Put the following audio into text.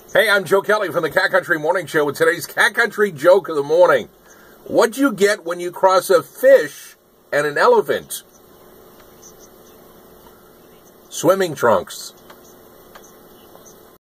Hey, I'm Joe Kelly from the Cat Country Morning Show with today's Cat Country joke of the morning. What'd you get when you cross a fish and an elephant? Swimming trunks.